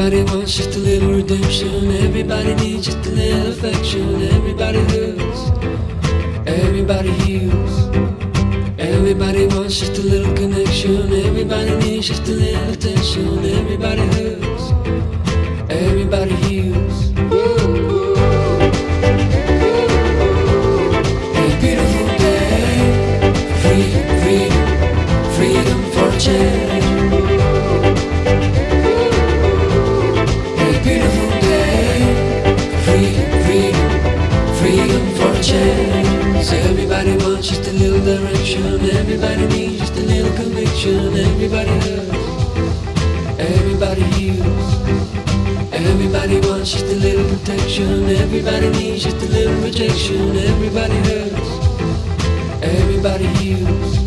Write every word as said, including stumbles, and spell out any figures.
Everybody wants just a little redemption. Everybody needs just a little affection. Everybody hurts, everybody heals. Everybody wants just a little connection. Everybody needs just a little attention. Everybody hurts, everybody heals. A beautiful day, freedom, freedom, freedom for a change. A beautiful day, freedom, freedom, freedom for a change. Everybody wants just a little direction. Everybody needs just a little conviction. Everybody hurts, everybody heals. Everybody wants just a little protection. Everybody needs just a little rejection. Everybody hurts, everybody heals.